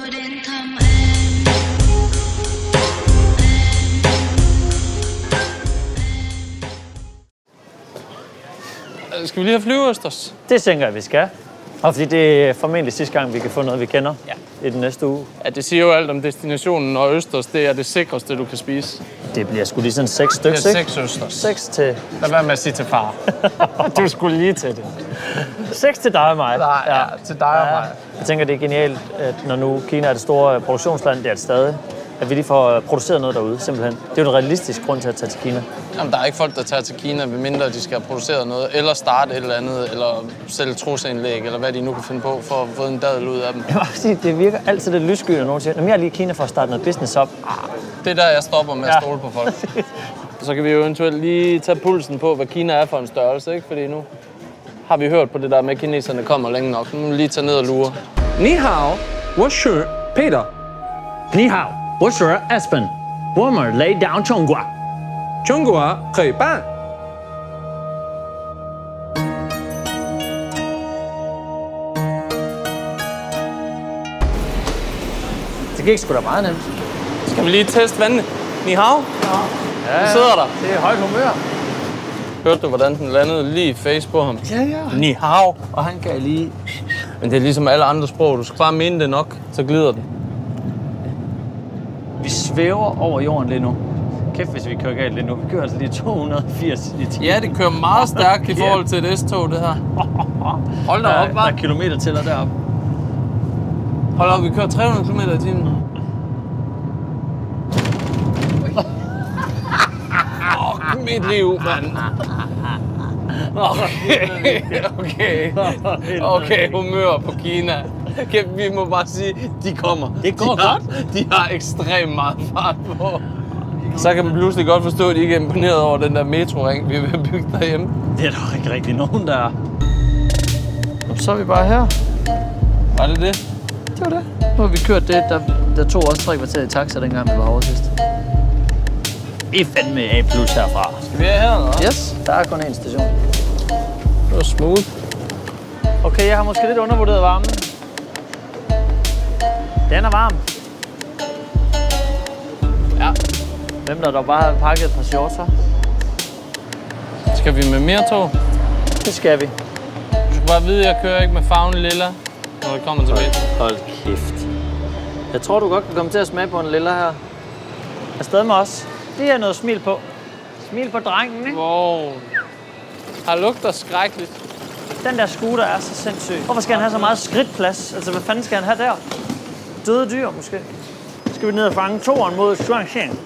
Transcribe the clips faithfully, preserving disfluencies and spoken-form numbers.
Skal vi lige have flyveøsters? Det tænker jeg, vi skal. Og fordi det er formentlig sidste gang, vi kan få noget, vi kender ja. i den næste uge. Ja, det siger jo alt om destinationen, og østers, det er det sikreste, du kan spise. Det bliver sgu lige sådan seks stykker, ikke? Det er seks østers. Seks til... Lad være med at sige til far. Du skulle lige til det. Seks til dig og mig. Nej, ja, til dig og mig. Jeg tænker, det er genialt, at når nu Kina er det store produktionsland, det er det stadig, at vi lige får produceret noget derude, simpelthen. Det er jo en realistisk grund til at tage til Kina. Jamen, der er ikke folk, der tager til Kina, medmindre de skal have produceret noget, eller starte et eller andet, eller sælge trosindlæg, eller hvad de nu kan finde på, for at få en dadel ud af dem. Jeg må sige, det virker altid lidt lyssky, når nogen siger, at jeg er lige i Kina for at starte noget business op. Det er der, jeg stopper med at stole på folk. Så kan vi jo eventuelt lige tage pulsen på, hvad Kina er for en størrelse, ikke? Fordi nu har vi hørt på det der med, at kineserne kommer længe nok. Nu må vi lige tage ned og lure. Ni hao, wo shi Peter. Ni hao, wo shi Aspen. Wo me lay down Chonghua. Chonghua kei ban. Det gik sgu da meget nemt. Skal vi lige teste vandene? Ni hao? Ja, vi sidder der. Det er højt humør. Hørte du, hvordan den landede lige i face på ham? Ja, ja. Ni hao. Og han gav lige... Men det er ligesom alle andre sprog. Du skal bare mene det nok, så glider den. Vi svæver over jorden lige nu. Kæft, hvis vi kører galt lige nu. Vi kører altså lige to hundrede og firs i timen. Ja, det kører meget stærkt i forhold til et S-tog, det her. Hold da op, hva'? Der er kilometer til og deroppe. Hold op, vi kører tre hundrede kilometer i timen. Åh, mit liv, mand. Okay, okay, okay, humør på Kina. Okay, vi må bare sige, de kommer. Det går de har, godt. De har ekstremt meget fart på. Så kan man pludselig godt forstå, at de ikke er imponeret over den der metroring, vi er ved at bygge derhjemme. Det er der ikke rigtig nogen, der er. Så er vi bare her. Var det det? Det var det. Nu har vi kørt det, der, der tog også tre kvarter i taxa, dengang vi var over sidst. Vi er fandme A plus herfra. Skal vi have her, eller? Yes, der er kun én station. Det var smooth. Okay, jeg har måske lidt undervurderet varmen. Den er varm. Ja. Hvem der dog bare har pakket et par shorts her? Skal vi med mere tog? Det skal vi. Du skal bare vide, at jeg kører ikke med farven lilla, når det kommer til metro. Hold kæft. Jeg tror, du godt kan komme til at smage på en lilla her. Afsted med os. Det er noget smil på. Smil på drengen, ikke? Wow. Har lugter skrækkeligt. Den der scooter er så sindssyg. Hvorfor skal han have så meget skridtplads? Altså, hvad fanden skal han have der? Døde dyr, måske. Skal vi ned og fange toeren mod Shuangsheng?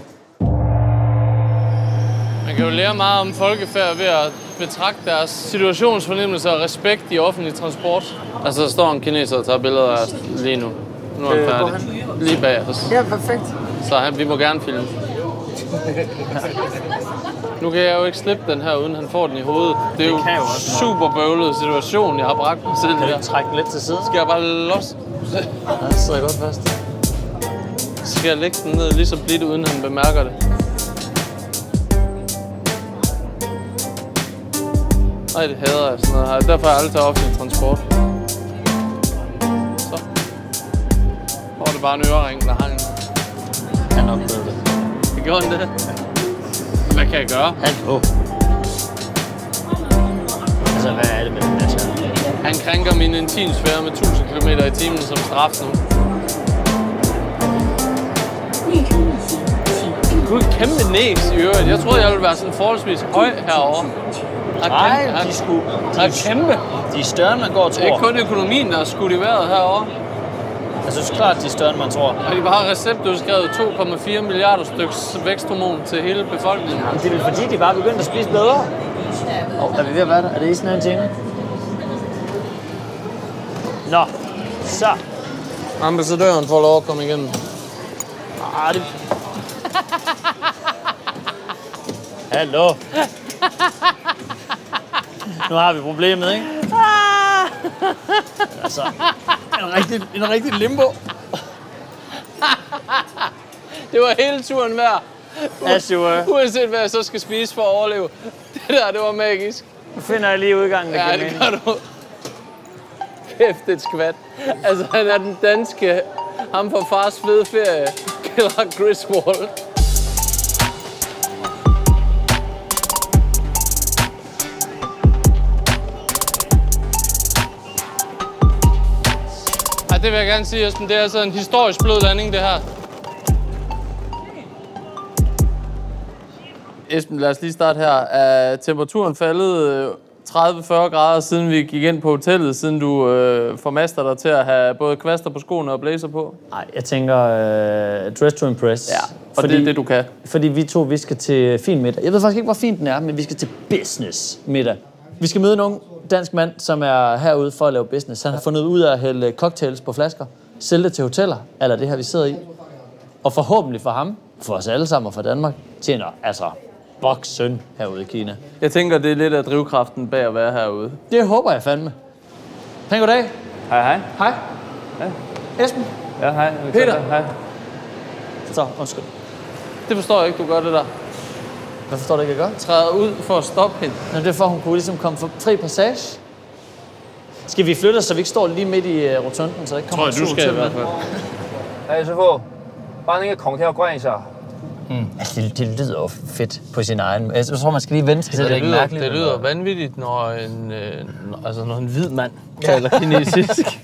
Man kan jo lære meget om folkefærd ved at betragte deres situationsfornemmelse og respekt i offentlig transport. Altså, der står en kineser og tager billeder af os lige nu. Nu er han færdig. Lige bag os. Ja, perfekt. Så han, vi må gerne filme. Nu kan jeg jo ikke slippe den her, uden han får den i hovedet. Det er jo en super bøvlet situation, jeg har bragt mig selv her. Træk den lidt til siden. Skal jeg bare los? Ja, det sidder godt fast. Så skal jeg lægge den ned lige så blidt, uden han bemærker det. Nej, det hader jeg sådan noget her. Derfor er jeg aldrig til offentlig transport. Så. Hvor er det bare en ørering, der hang. Han oplevede det. Det gjorde han det. Hvad kan jeg gøre? Han på. Altså, hvad er det med den der sjov? Han krænker min intimsfære med tusind kilometer i timen som straf nu. Du er et kæmpe næs i øvrigt. Jeg troede, jeg ville være sådan forholdsvis høj herovre. Nej, de er sgu... De er kæmpe. De er større, end man går og tror. Det er ikke kun økonomien, der er skudt i vejret herovre. Jeg synes klart, de er større, end man tror. Og de bare har receptudskrevet to komma fire milliarder styks væksthormon til hele befolkningen. Men det er vel fordi, de bare begyndte at spise bedre. Åh, oh, er vi ved at være der? Er det i sådan en time? Nå, så. Ambassadøren får lov at komme igennem. Ah, det... Hallo. Nu har vi problemet, ikke? Altså, en rigtig, en rigtig limbo. Det var hele turen værd. As you were. Uanset hvad jeg så skal spise for at overleve. Det der, det var magisk. Nu finder jeg lige udgangen, der ja, det gør du. Kæft, et skvat. Altså, han er den danske Ham på fars fede ferie. Eller Griswold. Ej, det vil jeg gerne sige, Esben. Det er altså en historisk blød landing, det her. Esben, lad os lige starte her. Er temperaturen faldet tredive til fyrre grader, siden vi gik ind på hotellet, siden du øh, formaster dig til at have både kvaster på skoene og blazer på? Nej, jeg tænker uh, dress to impress. Ja, og fordi, det er det, du kan. Fordi vi to, vi skal til fin middag. Jeg ved faktisk ikke, hvor fint den er, men vi skal til business middag. Vi skal møde en ung dansk mand, som er herude for at lave business. Han har fundet ud af at hælde cocktails på flasker, sælge det til hoteller, eller det her, vi sidder i. Og forhåbentlig for ham, for os alle sammen og for Danmark, tjener altså voksen herude i Kina. Jeg tænker, det er lidt af drivkraften bag at være herude. Det håber jeg fandme. Pæn goddag. Hej, hej. Hej. Hej. Esben. Ja, hej. Peter. Hej. Så, undskyld. Det forstår jeg ikke, du gør det der. Hvad forstår du ikke, jeg gør? Træder ud for at stoppe hende. Nå, det er for, at hun kunne ligesom komme for fri passage. Skal vi flytte os, så vi ikke står lige midt i uh, rotunden, så der ikke kommer Tror jeg, du skal i hvert fald. Hej, 师傅，把那个空调关一下。 Mm. Altså, det, det lyder jo fedt på sin egen. Jeg tror, man skal lige vente sig til, det, det ikke lyder, mærkeligt. Det lyder vanvittigt, når en, øh, altså, når en hvid mand taler kinesisk.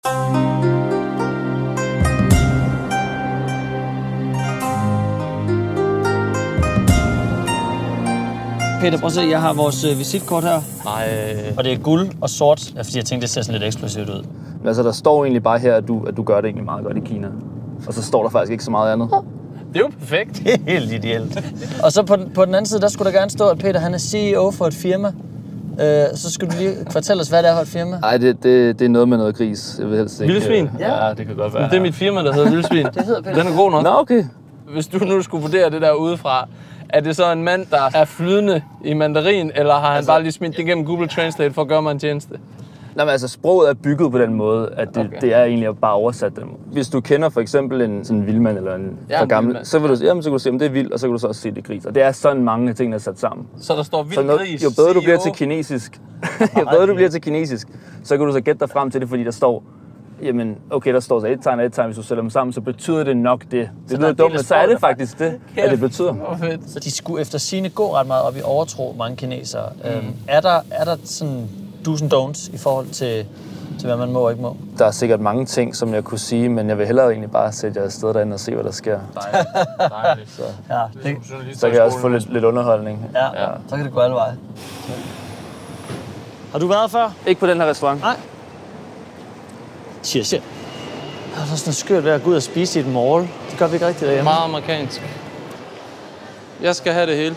Peter, prøv at se, jeg har vores øh, visitkort her. Nej. Og det er guld og sort, ja, fordi jeg tænkte, det ser sådan lidt eksplosivt ud. Men altså, der står egentlig bare her, at du, at du gør det egentlig meget godt i Kina. Og så står der faktisk ikke så meget andet. Det er jo perfekt. Det er helt ideelt. Og så på den, på den anden side, der skulle der gerne stå, at Peter han er C E O for et firma. Øh, så skulle du lige fortælle os, hvad det er for et firma. Nej, det, det, det er noget med noget gris. Jeg vil helst ikke. Vildsvin? Ja, ja, det kan godt være. Det er mit firma, der hedder Vildsvin. Det hedder Peter. Den er god nok. Nå, okay. Hvis du nu skulle vurdere det der udefra, er det så en mand, der er flydende i mandarin, eller har han altså, bare lige smidt det igennem Google Translate for at gøre mig en tjeneste? Nej, men altså, sproget er bygget på den måde, at det, Okay. det er egentlig bare oversat den måde. Hvis du kender for eksempel en sådan en vildmand eller en Ja, for gammel, vildmand. så vil du, jamen, så kan du se, om det er vildt, og så kan du så også se det gris. Og det er sådan mange ting, der er sat sammen. Så der står Så vild noget, gris, jo bedre du C E O. bliver til kinesisk, jo bedre du bliver til kinesisk, så kan du så gætte dig frem til det, fordi der står, jamen, okay, der står så et tegn og et tegn, hvis du sætter dem sammen, så betyder det nok det. Det lyder dumt, men så er det faktisk det, at det betyder. Så de skulle efter sigende gå ret meget op i overtro, mange kinesere. Mm. Øhm, er, der, er der sådan do's and don'ts i forhold til, til, hvad man må og ikke må? Der er sikkert mange ting, som jeg kunne sige, men jeg vil hellere egentlig bare sætte jer afsted derinde og se, hvad der sker. Dejligt. Dejligt. Så, Ja, det, så kan jeg også få lidt, lidt underholdning. ja, ja, så kan det gå alle veje. Har du været før? Ikke på den her restaurant. Nej. Cheers. Jeg har sådan noget skørt ved at gå ud og spise i et mall. Det gør vi ikke rigtigt derhjemme. Meget amerikansk. Jeg skal have det hele.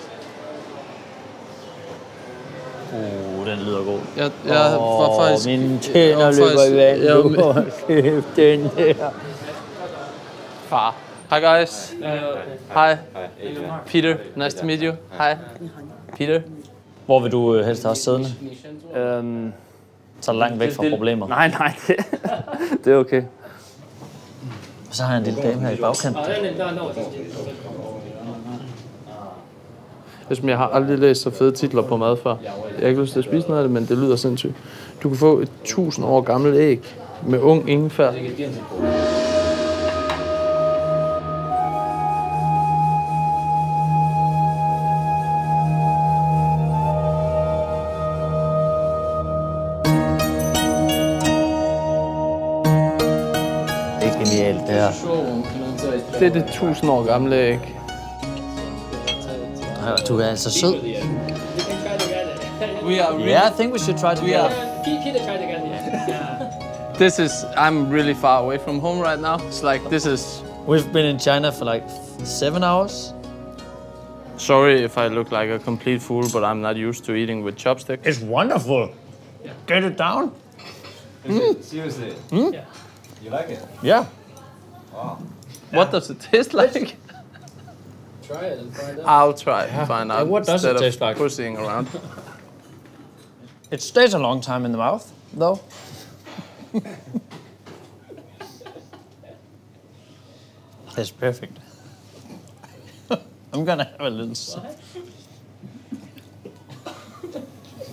Uh, den lyder god. Jeg, jeg Åh, var faktisk... mine jeg tænder var løber faktisk- i vand. jeg var- Åh, kæft, den der. Far. Hi guys. Hi. Peter. Nice to meet you. Hi. Peter. Hvor vil du øh, helst have os siddende? Øhm, Så langt væk fra problemer. nej, nej, det, det er okay. Så har jeg en lille dame her i bagkanten. Jeg har aldrig læst så fede titler på mad før. Jeg har ikke lyst til at spise noget af det, men det lyder sindssygt. Du kan få et tusind år gammelt æg med ung ingefær. Det er genialt, det her. Det er det tusind år gamle æg. Ja, du er altså sød. We are really, Yeah, I think we should try to we get are. it. This is, I'm really far away from home right now. It's like, this is, We've been in China for like seven hours. sorry if I look like a complete fool, but I'm not used to eating with chopsticks. It's wonderful. Get it down. Seriously? Mm? Yeah. You like it? Yeah. Wow. What does it taste like? Try it and find out. I'll try to find out. what does it instead of taste like? Pussying around. It stays a long time in the mouth, though. That's perfect. I'm gonna have a little sip.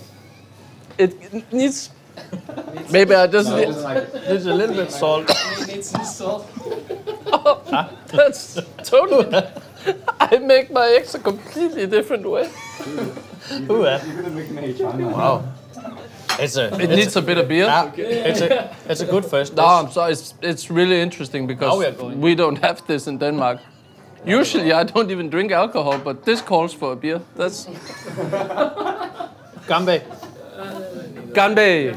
It needs. Maybe I just need. There's a little bit salt. need some salt. Oh, that's totally... I make my eggs a completely different way. Uh, Wow. it's a, It needs a bit of beer. yeah, it's a, it's a good first. No, I'm sorry. It's, it's really interesting because Now we are going. we don't have this in Denmark. Usually, I don't even drink alcohol, but this calls for a beer. That's Gambe. Ganbei.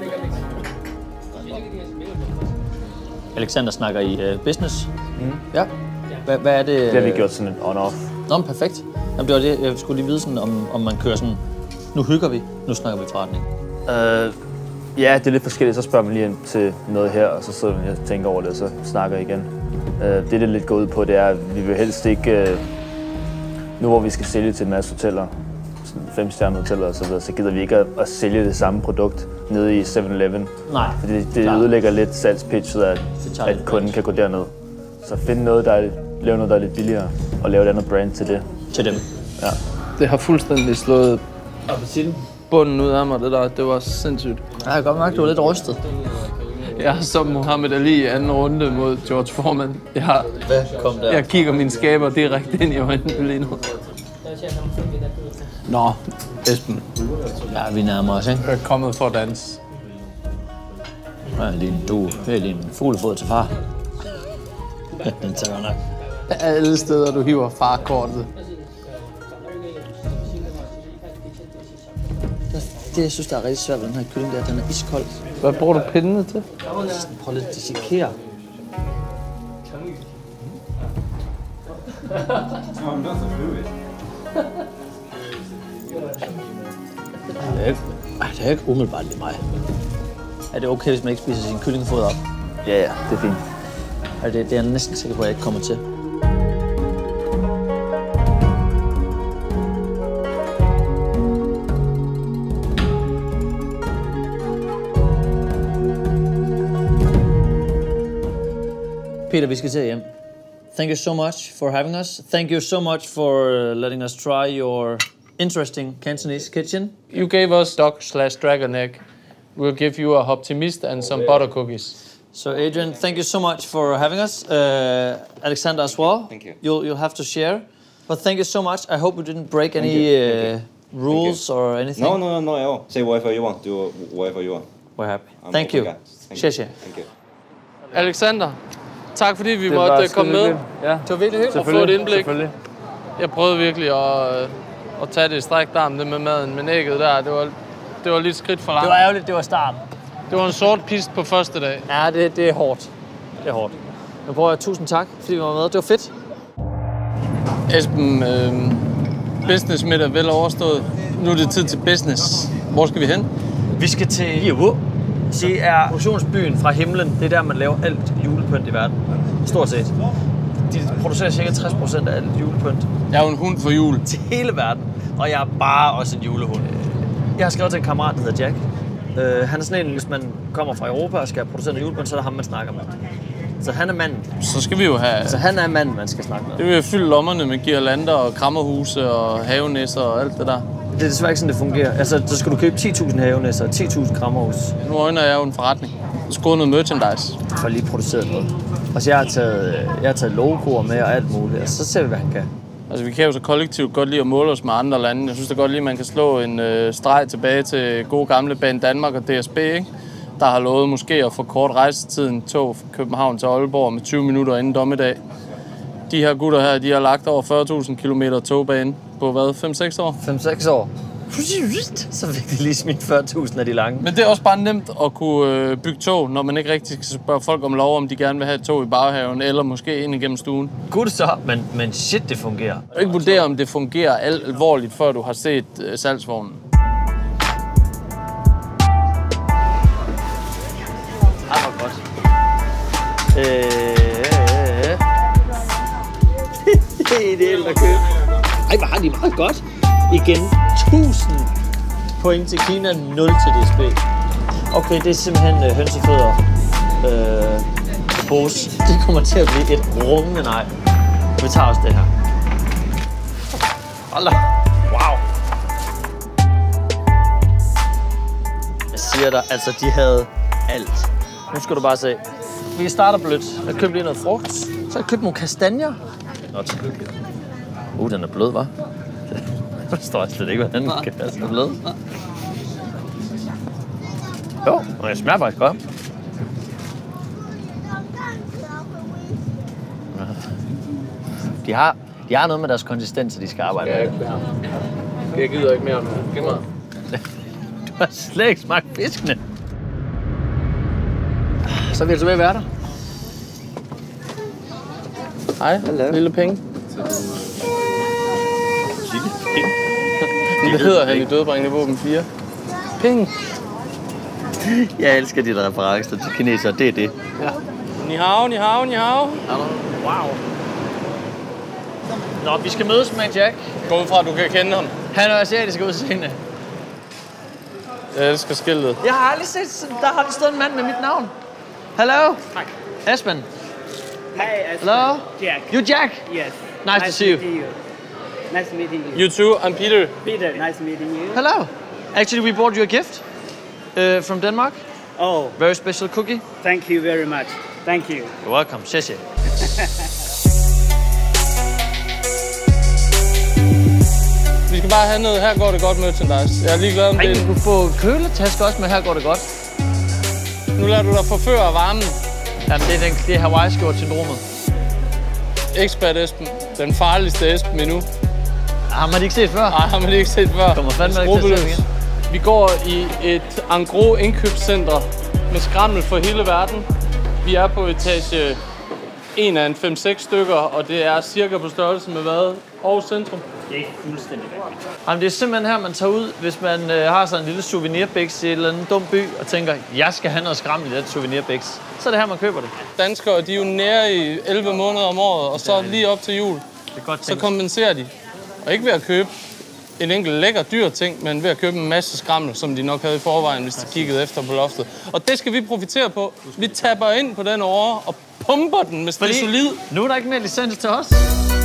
Alexander snakker i uh, business. Mm. Ja. Hvad, hvad er det? Det har vi gjort sådan en on-off. Nå, men perfekt. Jamen, det var det. Jeg skulle lige vide, sådan, om, om man kører sådan, nu hygger vi, nu snakker vi forretning. Uh, ja, det er lidt forskelligt. Så spørger man lige ind til noget her, og så sidder man og tænker over det, og så snakker igen. Uh, det, det lidt går ud på, det er, at vi vil helst ikke... Uh, nu hvor vi skal sælge til en masse hoteller, femstjernede hoteller og så videre, så gider vi ikke at, at sælge det samme produkt nede i seven eleven. Nej. Fordi det, det ødelægger lidt salgspitchet, at, at kunden kan gå derned. Så find noget, der er, lave noget, der er lidt billigere, og lave et andet brand til det. Til dem. Ja. Det har fuldstændig slået bunden ud af mig, det der. Det var sindssygt. Ja, jeg kan godt mærke, du var lidt rystet. Jeg er som Muhammad Ali i anden runde mod George Foreman. Jeg, Hvad kom der? jeg kigger mine skaber direkte ind i øjnene lige nu. Nå, Esben. Ja, vi nærmer os, ikke? Jeg er kommet for at danse. Ja, lige en du. Det er lige en fuglefod til far. Den tager godt nok. Alle steder, du hiver farkortet. Det, jeg synes, der er rigtig svært ved den her kylling, det er, at den er iskold. Hvad bruger du pindene til? Prøv lidt at dissekere. Det er ikke, ej, det er ikke umiddelbart lige mig. Er det okay, hvis man ikke spiser sin kyllingefod op? Ja, ja, det er fint. Er det, det er jeg næsten sikker på, at jeg ikke kommer til. Peter, vi skal til hjem. Thank you so much for having us. Thank you so much for uh, letting us try your interesting Cantonese kitchen. You gave us duck slash dragon egg. We'll give you a optimist and some butter cookies. So Adrian, thank you so much for having us. Uh, Alexander as well. Thank you. You'll, you'll have to share. But thank you so much. I hope we didn't break any you. Thank uh, rules or anything. No, no, no, no at all. Say whatever you want. Do whatever you want. We're happy. I'm Thank open you. guy. Thank Share, you. share. Thank you. Alexander, tak fordi vi Det måtte var uh, komme med skide Ja, Det var virkelig hyggeligt. og få et indblik. Selvfølgelig. Jeg prøvede virkelig at, uh, at tage det i strækt arm, det med maden, men ægget der, det var, det var lidt skridt for langt. Det var ærgerligt, det var starten. Det var en sort pist på første dag. Ja, det, det er hårdt. Det er hårdt. Men prøv at tusind tak, fordi vi var med. Det var fedt. Esben, øh, business middag vel overstået. Nu er det tid til business. Hvor skal vi hen? Vi skal til Yiwu. Det er produktionsbyen fra himlen. Det er der, man laver alt julepynt i verden. Stort set. De producerer cirka tres procent af alt julepynt Jeg er jo en hund for jul. til hele verden. Og jeg er bare også en julehund. Jeg har skrevet til en kammerat, der hedder Jack. Uh, han er sådan en, hvis man kommer fra Europa og skal producere noget julepynt, så er det ham, man snakker med. Så han er manden. Så skal vi jo have... Så han er manden, man skal snakke med. Det vil jo fylde lommerne med girlander og krammerhuse og havenisser og alt det der. Det er desværre ikke sådan, det fungerer. Altså, så skal du købe ti tusind havenæsser og ti tusind krammerhus Nu øjner jeg jo en forretning. Skåret noget merchandise. for lige produceret noget. Og så jeg har taget, jeg har taget logoer med og alt muligt, og så ser vi, hvad han kan. Altså, vi kan jo så kollektivt godt lide at måle os med andre lande. Jeg synes da godt lige, at man kan slå en øh, streg tilbage til gode gamle Bane Danmark og D S B, ikke? Der har lovet måske at forkorte rejsetiden tog fra København til Aalborg med tyve minutter inden dommedag. De her gutter her, de har lagt over fyrre tusind kilometer togbane på hvad, fem seks år? fem seks år. Så fik de lige smidt fyrre tusind af de lange. Men det er også bare nemt at kunne øh, bygge tog, når man ikke rigtig skal spørge folk om lov, om de gerne vil have et tog i baghaven, eller måske ind igennem stuen. Gud så, men, men shit, det fungerer. Du ikke vurdere, om det fungerer al- alvorligt, før du har set øh, salgsvognen. Ej, hvor godt. Øh... det er helt at købe. Ej, hvor har de meget godt. Igen, tusind point til Kina, nul til D S B. Okay, det er simpelthen øh, hønsefødder. Øh, pose. Det kommer til at blive et rungende nej. Vi tager også det her. Hold da. Wow. Jeg siger dig, altså de havde alt. Nu skal du bare se. Vi starter blødt. Jeg købte lige noget frugt. Så har jeg købt nogle kastanjer. Nå, tillykke. Uh, den er blød, hva'? Jeg forstår slet ikke, hvordan den kan være så blød. Jo, og jeg smager faktisk godt. De har, de har noget med deres konsistens, de skal arbejde med. Jeg, jeg gider ikke mere. Giv mig. Du har slet ikke smagt fiskene. Så er vi altså ved at være der. Hej, lille penge. Det hedder han i Dødbringende Våben fire. Penge. Jeg elsker de der referencer til kinesere, det er det. Ja. Ni hao, ni hao, ni hao. Wow. Nå, vi skal mødes med Jack. Gå ud fra, at du kan kende ham. Han er asiatisk udseende. Jeg elsker skiltet. Jeg har aldrig set, der har stået en mand med mit navn. Hello. Hi. Esben. Hi, Esben. Hello. Jack. You Jack? Yes. Nice, nice to see you. you. Nice meeting you. You too, I'm Peter. Peter, nice meeting you. Hello. Actually, we brought you a gift uh, from Denmark. Oh. Very special cookie. Thank you very much. Thank you. You're welcome. Xie Vi skal bare have noget. Her går det godt merchandise. Jeg er ligeglad om Ej, det. du kunne få køletaske også, men her går det godt. Nu lader du dig forføre af varmen. Jamen, det er, den, det er Hawaii-skjort-syndromet. Expert Esben. Den farligste Esben endnu. Har man ikke set før? Nej, har man ikke set før. Kommer fandme ikke til at se igen. Vi går i et en-gros indkøbscenter med skrammel for hele verden. Vi er på etage en af en fem seks stykker, og det er cirka på størrelse med hvad? Aarhus Centrum. Det er fuldstændig rigtigt. Jamen, det er simpelthen her, man tager ud, hvis man øh, har sådan en lille souvenirbiks i en eller anden dum by, og tænker, jeg skal have noget skrammel i den souvenirbiks. Så er det her, man køber det. Danskere, de er jo nære i elleve måneder om året, og så lige op til jul, Det er godt så kompenserer de. Og ikke ved at købe en enkelt lækker dyr ting, men ved at købe en masse skrammel, som de nok havde i forvejen, hvis de kiggede efter på loftet. Og det skal vi profitere på. Vi tapper ind på den over og pumper den med det solid. Nu er der ikke mere licens til os.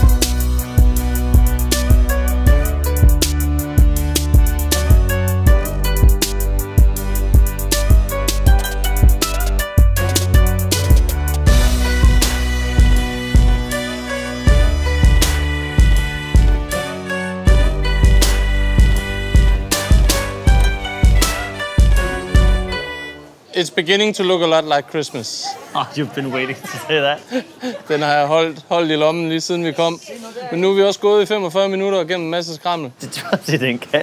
It's beginning to look a lot like Christmas. Oh, you've been waiting to say that. Den har jeg holdt, holdt i lommen lige siden vi kom. Men nu er vi også gået i femogfyrre minutter gennem en masse skrammel. Det tror jeg, det er en kat.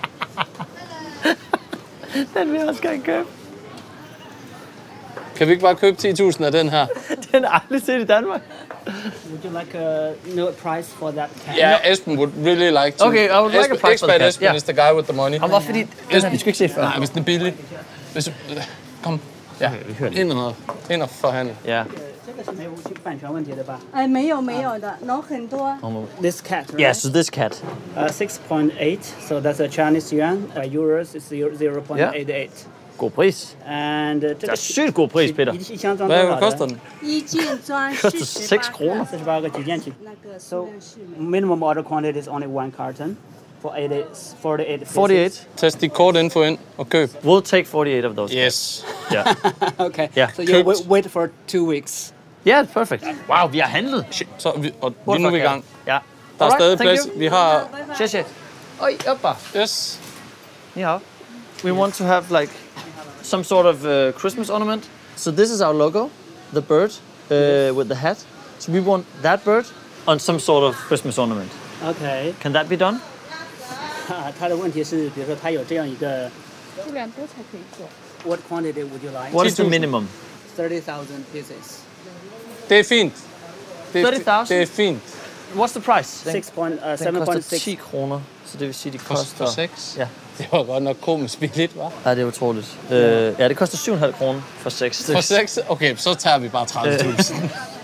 Den vil jeg også gerne købe. Kan vi ikke bare købe ti tusind af den her? Den er aldrig set i Danmark. Would you like a no price for that cat? Yeah, Esben would really like to. Okay, I would like a price for the Expert cat. Esben Yeah. is the guy with the money. Og hvorfor fordi... Den her, vi skal ikke se før. Nej, hvis den er billig. Hvis, kom. Ja, ind og, ind og forhandle. Ja. 这个是没有版权问题的吧哎，没有没有的，然后很多。 ？This cat, right? Yeah, so this cat. Uh, six point eight, so that's a Chinese yuan. Uh, euros is zero point eight eight. God pris. And uh, 这 Det 个 er sygt god pris, Peter. 一一箱装多 Hvad 少的？ koster den? 一件装 Koster 四十 seks kroner. 四十八个几件起。 那个 So 数量是没。 minimum order quantity is only one carton for eighty, forty-eight. pieces. forty-eight. Tast dit kort info ind og køb. We'll take forty-eight of those. Yes. Yeah. Okay. Yeah. So you wait, wait for two weeks. Yeah, perfect. Wow, vi har handlet. Så vi, og vi er nu i gang. Ja. Der er Alright, stadig thank plads. you. Vi har... Xie xie. Oj, oppa. Yes. Ni hao. We want to have like some sort of uh, Christmas ornament. So this is our logo, the bird uh, with the hat. So we want that bird on some sort of Christmas ornament. Okay. Can that be done? 啊，它的问题是，比如说它有这样一个数量多才可以做。 ，what quantity would you like? What is the tusind. minimum? Thirty thousand pieces. Det er fint. Det er, thirty thousand? det er fint. What's the price? Six point, uh, Den seven point koster six. ti kroner, så det vil sige, det For, koster... for seks? Ja. Det var godt nok komisk billigt, hva'? Ja, det er utroligt. Uh, ja, det koster syv komma fem kroner for seks. For seks? Okay, så tager vi bare tredive tusind.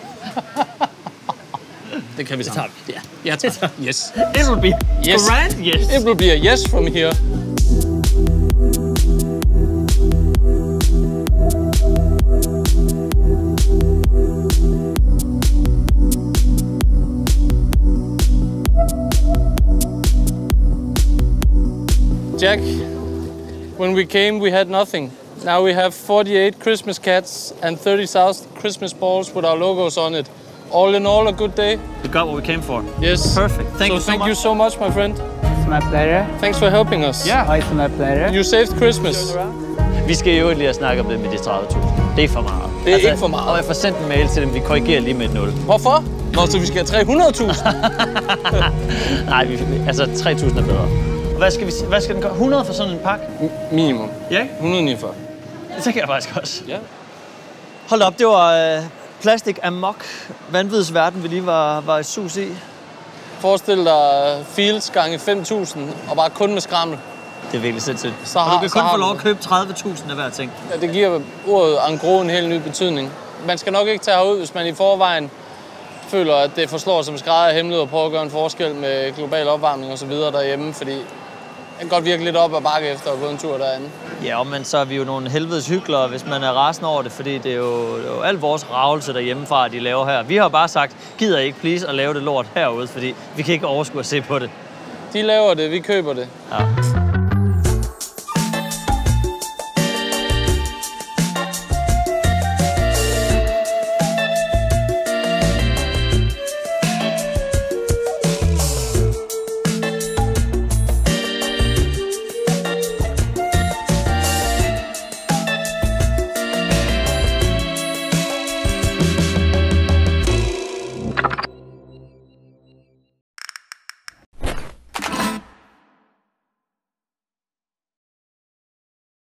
Det kan vi sammen. Ja, ja tak. Yes. It will be Yes. grand, yes. It will be a yes from here. Jack, when we came, we had nothing. Now we have forty-eight Christmas cats and thirty thousand Christmas balls with our logos on it. All in all, a good day. We got what we came for. Yes. Perfect. Thank so you so thank much. you so much, my friend. It's my pleasure. Thanks for helping us. Yeah. Oh, it's my pleasure. You saved Christmas. Vi skal jo lige snakke om det med de tredive tusind. Det er for meget. Det er ikke for meget. Og jeg får sendt en mail til dem, vi korrigerer lige med et nul. Hvorfor? Nå, så vi skal have tre hundrede tusind? Nej, vi, altså tre tusind er bedre. Og hvad skal, vi, hvad skal den gøre? hundrede for sådan en pakke? Minimum. Ja? et hundrede og niogfyrre. Det kan jeg faktisk også. Ja. Hold op, det var øh, plastik amok. Vanvids verden, vi lige var, var i sus i. Forestil dig Fields gange fem tusind, og bare kun med skrammel. Det er virkelig sindssygt. Så og har, du kan så kun har få lov du- at købe tredive tusind af hver ting. Ja, det giver ordet en gros en helt ny betydning. Man skal nok ikke tage herud, hvis man i forvejen føler, at det forslår som skrædder af hemmelighed og prøver at gøre en forskel med global opvarmning og så videre derhjemme, fordi det kan godt virke lidt op ad bakke efter at gå en tur derinde. Ja, men så er vi jo nogle helvedes hyklere, hvis man er rasende over det, fordi det er jo, det er jo al vores ravelse derhjemmefra, de laver her. Vi har bare sagt, gider I ikke please at lave det lort herude, fordi vi kan ikke overskue at se på det. De laver det, vi køber det. Ja.